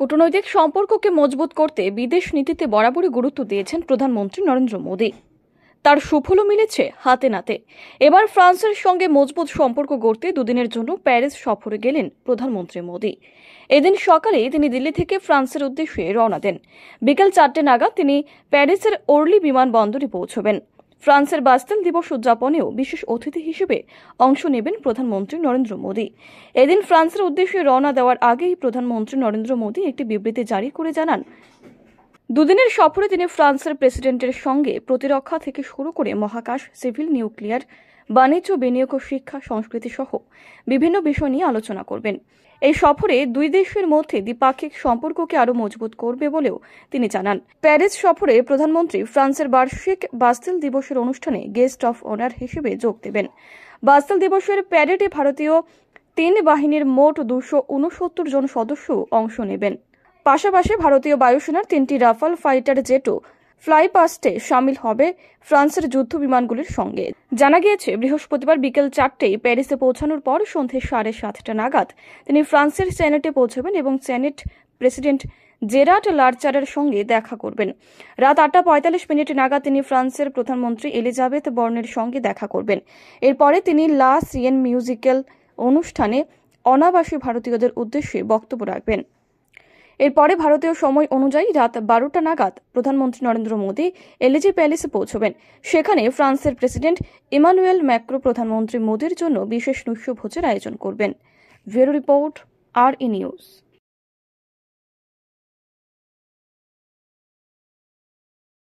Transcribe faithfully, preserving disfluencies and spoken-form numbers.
কূটনৈতিক সম্পর্ককে মজবুত করতে বিদেশ নীতিতে বরাবরই গুরুত্ব দিয়েছেন প্রধানমন্ত্রী নরেন্দ্র মোদী। তার সুফলও মিলেছে হাতে নাতে। এবার ফ্রান্সের সঙ্গে মজবুত সম্পর্ক গড়তে দুদিনের জন্য প্যারিস সফরে গেলেন প্রধানমন্ত্রী মোদী। এদিন সকালে তিনি দিল্লি থেকে ফ্রান্সের উদ্দেশ্যে রওনা দেন। বিকেল চারটে নাগাদ তিনি প্যারিসের ওর্লি বিমানবন্দরে পৌঁছবেন। ফ্রান্সের বাস্তিল দিবস উদযাপনেও বিশেষ অতিথি হিসেবে অংশ নেবেন প্রধানমন্ত্রী নরেন্দ্র মোদী। এদিন ফ্রান্সের উদ্দেশ্যে রওনা দেওয়ার আগেই প্রধানমন্ত্রী নরেন্দ্র মোদী একটি বিবৃতি জারি করে জানান, দুদিনের সফরে তিনি ফ্রান্সের প্রেসিডেন্টের সঙ্গে প্রতিরক্ষা থেকে শুরু করে মহাকাশ, সিভিল, নিউক্লিয়ার, বাণিজ্য, বিনিয়োগ ও শিক্ষা, সংস্কৃতি সহ বিভিন্ন বিষয় নিয়ে আলোচনা করবেন। এই সফরে দুই দেশের মধ্যে দ্বিপাক্ষিক সম্পর্ককে আরও মজবুত করবে বলেও তিনি জানান। প্যারিস সফরে প্রধানমন্ত্রী ফ্রান্সের বার্ষিক বাস্তিল দিবসের অনুষ্ঠানে গেস্ট অফ অনার হিসেবে যোগ দেবেন। বাস্তিল দিবসের প্যারেডে ভারতীয় তিন বাহিনীর মোট দুশো উনসত্তর জন সদস্য অংশ নেবেন। পাশাপাশি ভারতীয় বায়ুসেনার তিনটি রাফাল ফাইটার জেটও ফ্লাইপাস্টে সামিল হবে ফ্রান্সের যুদ্ধ বিমানগুলির সঙ্গে। জানা গিয়েছে, বৃহস্পতিবার বিকেল চারটেয় প্যারিসে পৌঁছানোর পর সন্ধ্যে সাড়ে সাতটা নাগাদ তিনি ফ্রান্সের সেনেটে পৌঁছবেন এবং সেনেট প্রেসিডেন্ট জেরার্ড লারচারের সঙ্গে দেখা করবেন। রাত আটটা পঁয়তাল্লিশ মিনিট নাগাদ তিনি ফ্রান্সের প্রধানমন্ত্রী এলিজাবেথ বর্নের সঙ্গে দেখা করবেন। এরপরে তিনি লা সিয়েন মিউজিক্যাল অনুষ্ঠানে অনাবাসী ভারতীয়দের উদ্দেশ্যে বক্তব্য রাখবেন। এরপরে ভারতীয় সময় অনুযায়ী রাত বারোটা নাগাদ প্রধানমন্ত্রী নরেন্দ্র মোদী এলিজি প্যালেসে পৌঁছবেন। সেখানে ফ্রান্সের প্রেসিডেন্ট ইমানুয়েল ম্যাক্রো প্রধানমন্ত্রী মোদীর জন্য বিশেষ নৈশভোজের আয়োজন করবেন। Bureau report, R E news.